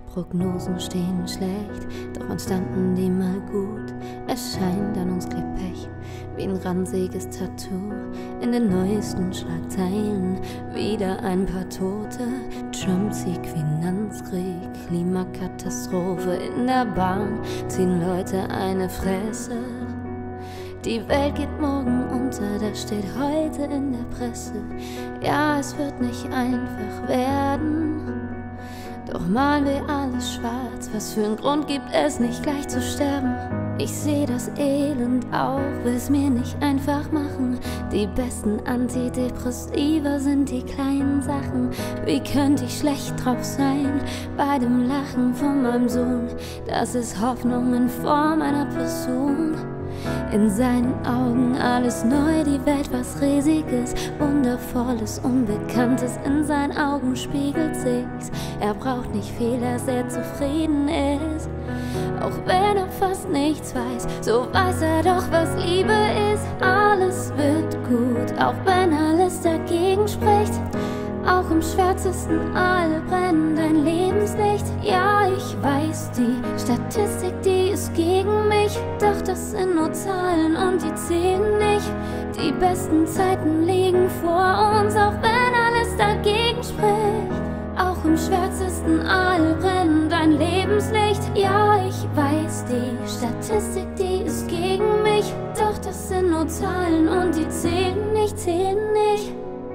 Prognosen stehen schlecht, doch wann standen die mal gut? Es scheint, an uns klebt Pech wie ein ranziges Tattoo. In den neuesten Schlagzeilen wieder ein paar Tote. Trump-Sieg, Finanzkrieg, Klimakatastrophe. In der Bahn ziehen Leute eine Fresse. Die Welt geht morgen unter, das steht heute in der Presse. Ja, es wird nicht einfach werden, doch malen wir alles schwarz. Was für einen Grund gibt es nicht gleich zu sterben? Ich seh das Elend auch, will's mir nicht einfach machen. Die besten Antidepressiva sind die kleinen Sachen. Wie könnte ich schlecht drauf sein bei dem Lachen von meinem Sohn? Das ist Hoffnung in Form einer Person. In seinen Augen alles neu, die Welt was Riesiges, Wundervolles, Unbekanntes. In seinen Augen spiegelt sich's. Er braucht nicht viel, dass er zufrieden ist. Auch wenn er fast nichts weiß, so weiß er doch, was Liebe ist. Alles wird gut, auch wenn alles dagegen spricht. Auch im schwärzesten All brennt ein Lebenslicht. Ja, ich weiß, die Statistik, die ist gegen mich. Doch das sind nur Zahlen und die zählen nicht. Die besten Zeiten liegen vor uns, auch wenn alles dagegen spricht. Auch im schwärzesten All brennt ein Lebenslicht. Ja, ich weiß, die Statistik, die ist gegen mich. Doch das sind nur Zahlen und die zählen nicht, zählen nicht.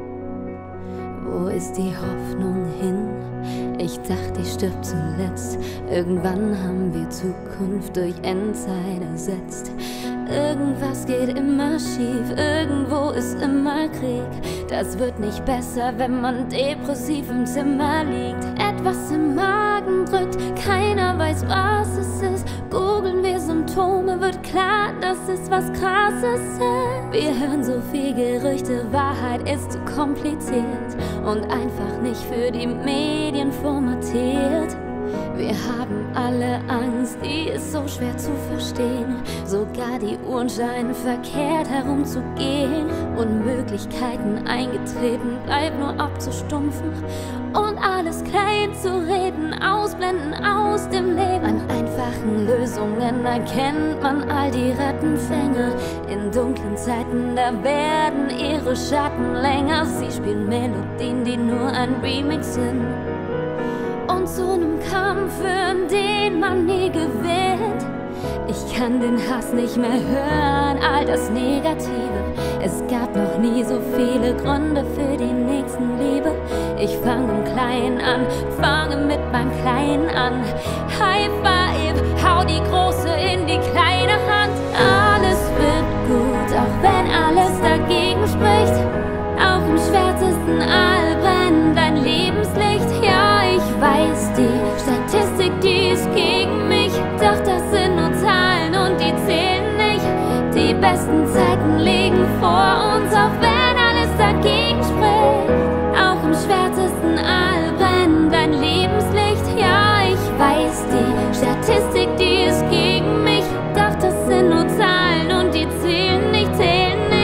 Wo ist die Hoffnung hin? Ich dachte, ich stirb zuletzt. Irgendwann haben wir Zukunft durch Endzeit ersetzt. Irgendwas geht immer schief, irgendwo ist immer Krieg. Das wird nicht besser, wenn man depressiv im Zimmer liegt. Etwas im Magen drückt, keiner weiß, was es ist. Googeln wir Symptome, wird klar, das ist was Krasses. Wir hören so viel Gerüchte, Wahrheit ist zu kompliziert und einfach nicht für die Medien formatiert. Wir haben alle Angst, die ist so schwer zu verstehen. Sogar die Uhren scheinen verkehrt herumzugehen. Unmöglichkeiten eingetreten, bleibt nur abzustumpfen und alles klein zu reden, ausblenden aus dem Leben. An einfachen Lösungen erkennt man all die Rattenfänger. In dunklen Zeiten, da werden ihre Schatten länger. Sie spielen Melodien, die nur ein Remix sind. Und zu einem Kampf, für den man nie gewinnt. Ich kann den Hass nicht mehr hören, all das Negative. Es gab noch nie so viele Gründe für die Nächstenliebe. Ich fange im Kleinen an, fange mit meinem Kleinen an. High Five, hau die Große in die kleine Hand. Alles wird gut, auch wenn alles dagegen spricht. Auch im schwärzesten All brennt ein Lebenslicht. Ja, ich weiß, die Statistik, die ist gegen mich. Doch das sind nur Zahlen und die zählen nicht. Die besten Zeiten liegen vor uns, auch wenn alles dagegen spricht. Auch im schwärzesten All brennt ein Lebenslicht. Ja, ich weiß, die Statistik, die ist gegen mich. Doch das sind nur Zahlen und die zählen nicht, zählen nicht.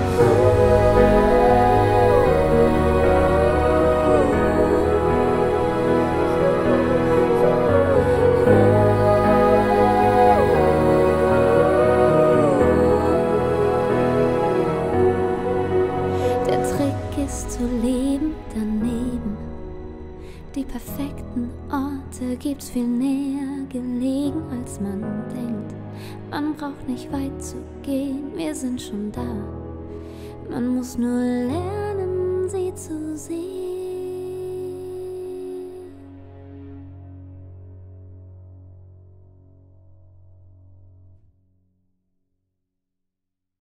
Zu leben daneben. Die perfekten Orte gibt's viel näher gelegen, als man denkt. Man braucht nicht weit zu gehen, wir sind schon da. Man muss nur lernen, sie zu sehen.